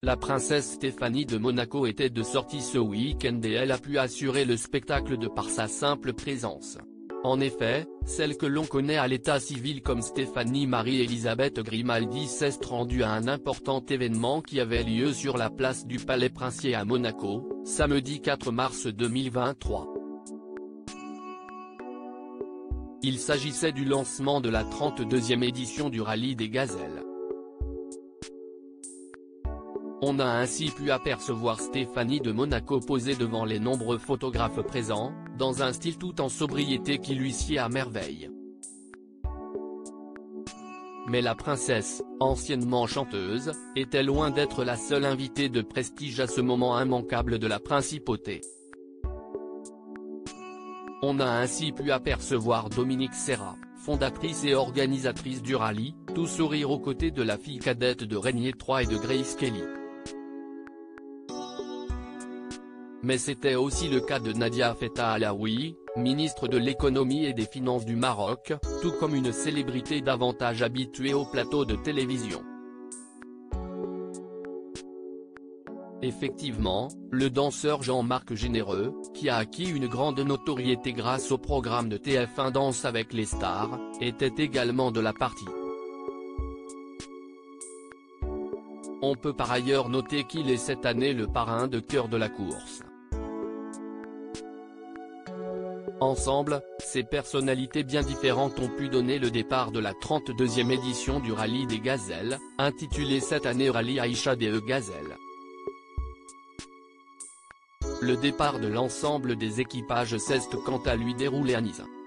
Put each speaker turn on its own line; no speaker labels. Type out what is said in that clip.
La princesse Stéphanie de Monaco était de sortie ce week-end et elle a pu assurer le spectacle de par sa simple présence. En effet, celle que l'on connaît à l'état civil comme Stéphanie Marie-Elisabeth Grimaldi s'est rendue à un important événement qui avait lieu sur la place du Palais Princier à Monaco, samedi 4 mars 2023. Il s'agissait du lancement de la 32e édition du Rallye des Gazelles. On a ainsi pu apercevoir Stéphanie de Monaco posée devant les nombreux photographes présents, dans un style tout en sobriété qui lui sied à merveille. Mais la princesse, anciennement chanteuse, était loin d'être la seule invitée de prestige à ce moment immanquable de la principauté. On a ainsi pu apercevoir Dominique Serra, fondatrice et organisatrice du rallye, tout sourire aux côtés de la fille cadette de Régnier III et de Grace Kelly. Mais c'était aussi le cas de Nadia Feta Alaoui, ministre de l'économie et des finances du Maroc, tout comme une célébrité davantage habituée au plateau de télévision. Effectivement, le danseur Jean-Marc Généreux, qui a acquis une grande notoriété grâce au programme de TF1 Danse avec les stars, était également de la partie. On peut par ailleurs noter qu'il est cette année le parrain de cœur de la course. Ensemble, ces personnalités bien différentes ont pu donner le départ de la 32e édition du Rallye des Gazelles, intitulé cette année Rallye Aïcha des Gazelles. Le départ de l'ensemble des équipages s'est quant à lui déroulé à Nice.